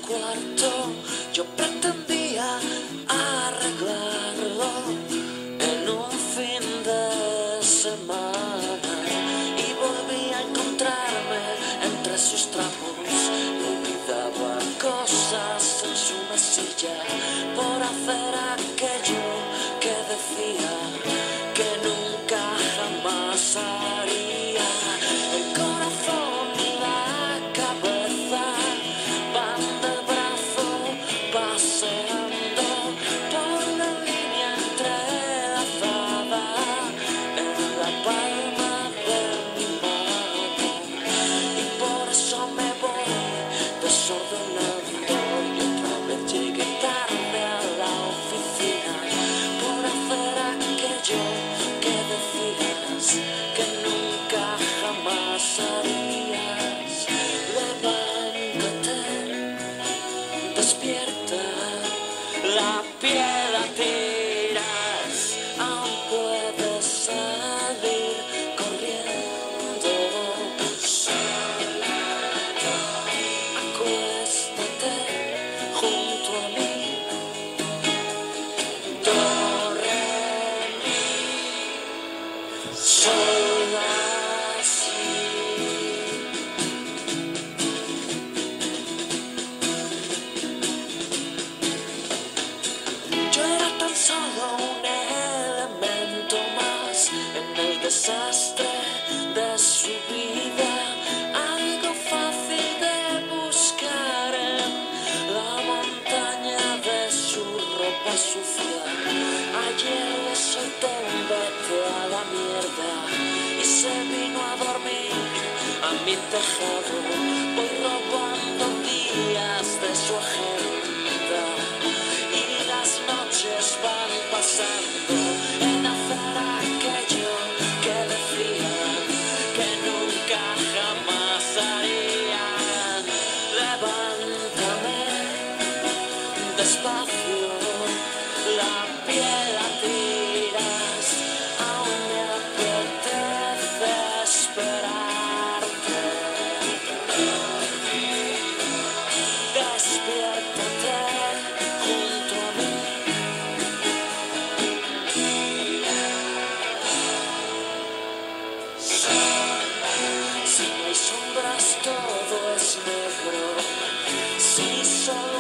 cuarto. Yo pretendía arreglarlo en un fin de semana y volví a encontrarme entre sus trapos. Olvidaba cosas en su mesilla por hacer aquello que decía que nunca jamás haría. El corazón y la cabeza van del brazo paseando por la línea entrelazada en la palma de mi mano, y por eso me voy desordenando y otra vez llegué tarde a la oficina por hacer aquello que decías que nunca jamás harías. Levántate, despierta, la piedra tiras, aún puedes salir corriendo. Acuéstate junto a mí, do, re, mi, sol, así. Yo era tan solo un elemento más en el desastre de su vida, algo fácil de buscar en la montaña de su ropa sucia. Ayer le solté un vete a la mierda y se vino a dormir a mi tejado. Voy robando días de su agenda y las noches van pasando en hacer aquello que decían que nunca jamás harían. Levántame despacio, la piel la tiras, aún me apetece esperarte. Despiértate junto a mí. Si no hay sombras todo es negro, si solo